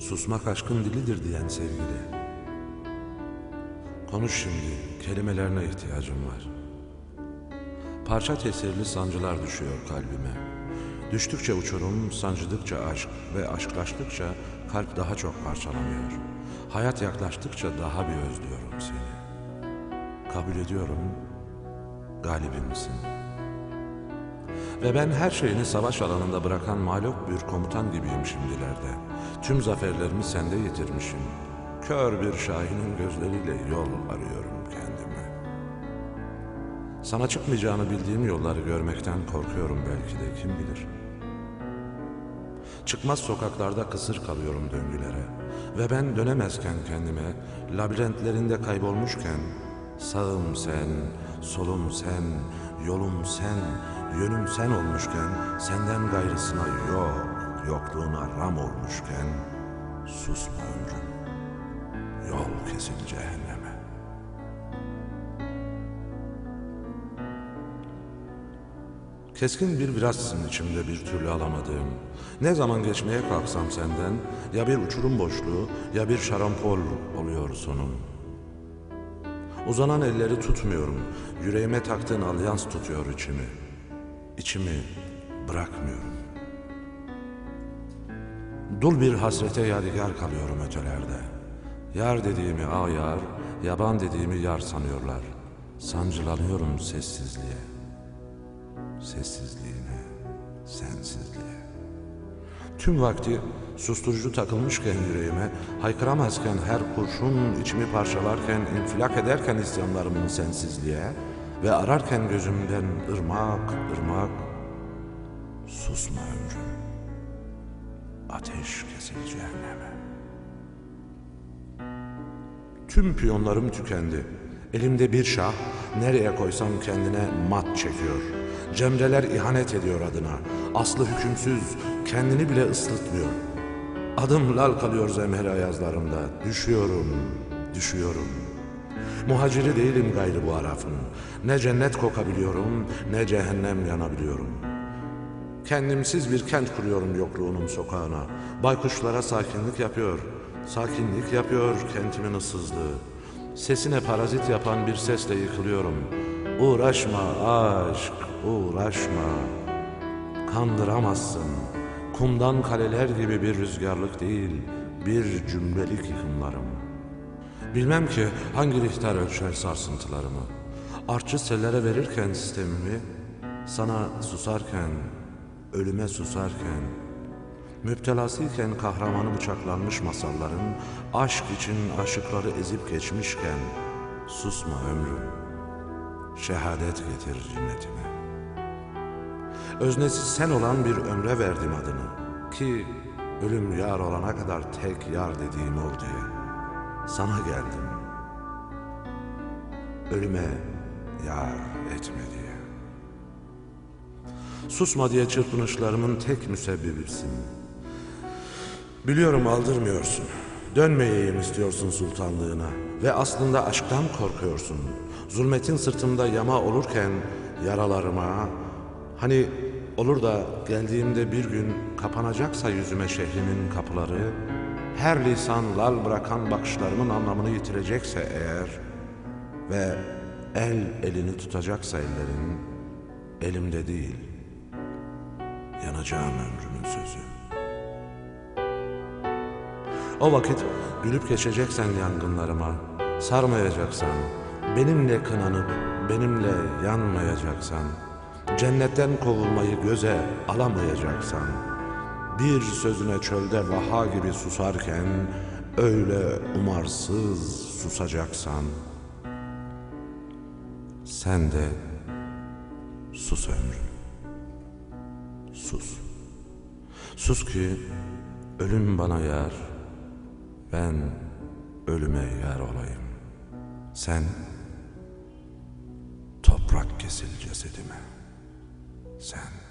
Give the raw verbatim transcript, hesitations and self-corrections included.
susmak aşkın dilidir diyen sevgili. Konuş şimdi, kelimelerine ihtiyacım var. Parça tesirli sancılar düşüyor kalbime. Düştükçe uçurum, sancıdıkça aşk ve aşklaştıkça kalp daha çok parçalanıyor. Hayat yaklaştıkça daha bir özlüyorum seni. Kabul ediyorum, galibimsin. Ve ben her şeyini savaş alanında bırakan mağlup bir komutan gibiyim şimdilerde. Tüm zaferlerimi sende yitirmişim. Kör bir şahinin gözleriyle yol arıyorum kendime. Sana çıkmayacağını bildiğim yolları görmekten korkuyorum belki de, kim bilir. Çıkmaz sokaklarda kısır kalıyorum döngülere. Ve ben dönemezken kendime, labirentlerinde kaybolmuşken, sağım sen, solum sen, yolum sen, yönüm sen olmuşken, senden gayrısına yok, yokluğuna ram olmuşken, susma ömrüm, yol kesil cehenneme. Keskin bir virajsın içimde bir türlü alamadığım. Ne zaman geçmeye kalksam senden, ya bir uçurum boşluğu ya bir şarampol oluyor sonum. Uzanan elleri tutmuyorum, yüreğime taktığın alyans tutuyor içimi. İçimi bırakmıyorum. Dul bir hasrete yadigar kalıyorum ötelerde. Yar dediğimi a yar, yaban dediğimi yar sanıyorlar. Sancılanıyorum sessizliğe. Sessizliğine, sensizliğe. Tüm vakti susturucu takılmışken yüreğime, haykıramazken her kurşun içimi parçalarken, infilak ederken isyanlarımın sensizliğe ve ararken gözümden ırmak ırmak, susma ömrüm, ateş kesil cehenneme. Tüm piyonlarım tükendi. Elimde bir şah, nereye koysam kendine mat çekiyor. Cemreler ihanet ediyor adına. Aslı hükümsüz, kendini bile ıslıtmıyor. Adım lal kalıyor zemheri ayazlarımda. Düşüyorum, düşüyorum. Muhaciri değilim gayrı bu arafın. Ne cennet kokabiliyorum, ne cehennem yanabiliyorum. Kendimsiz bir kent kuruyorum yokluğunun sokağına. Baykuşlara sakinlik yapıyor, sakinlik yapıyor kentimin ıssızlığı. Sesine parazit yapan bir sesle yıkılıyorum. Uğraşma aşk, uğraşma. Kandıramazsın. Kumdan kaleler gibi bir rüzgarlık değil, bir cümlelik yıkımlarım. Bilmem ki hangi rihter ölçer sarsıntılarımı. Artçı sellere verirken sistemimi, sana susarken, ölüme susarken, müptelasıyken kahramanı bıçaklanmış masalların, aşk için aşıkları ezip geçmişken, susma ömrüm, şehadet getir cinnetime. Öznesi sen olan bir ömre verdim adını, ki ölüm yar olana kadar tek yar dediğim ol diye. Sana geldim, ölüme yar etme diye. Susma diye çırpınışlarımın tek müsebbibisin. Biliyorum aldırmıyorsun, dönmeyeyim istiyorsun sultanlığına ve aslında aşktan korkuyorsun. Zulmetin sırtımda yama olurken yaralarıma, hani olur da geldiğimde bir gün kapanacaksa yüzüme şehrimin kapıları, her lisan lal bırakan bakışlarımın anlamını yitirecekse eğer ve el elini tutacaksa ellerin, elimde değil, yanacağım ömrümün sözü. O vakit gülüp geçeceksen yangınlarıma, sarmayacaksan, benimle kınanıp benimle yanmayacaksan, cennetten kovulmayı göze alamayacaksan, bir sözüne çölde vaha gibi susarken öyle umarsız susacaksan, sen de sus ömrüm, sus. Sus ki ölüm bana yar, ben ölüme yar olayım. Sen toprak kesil cesedime, sen.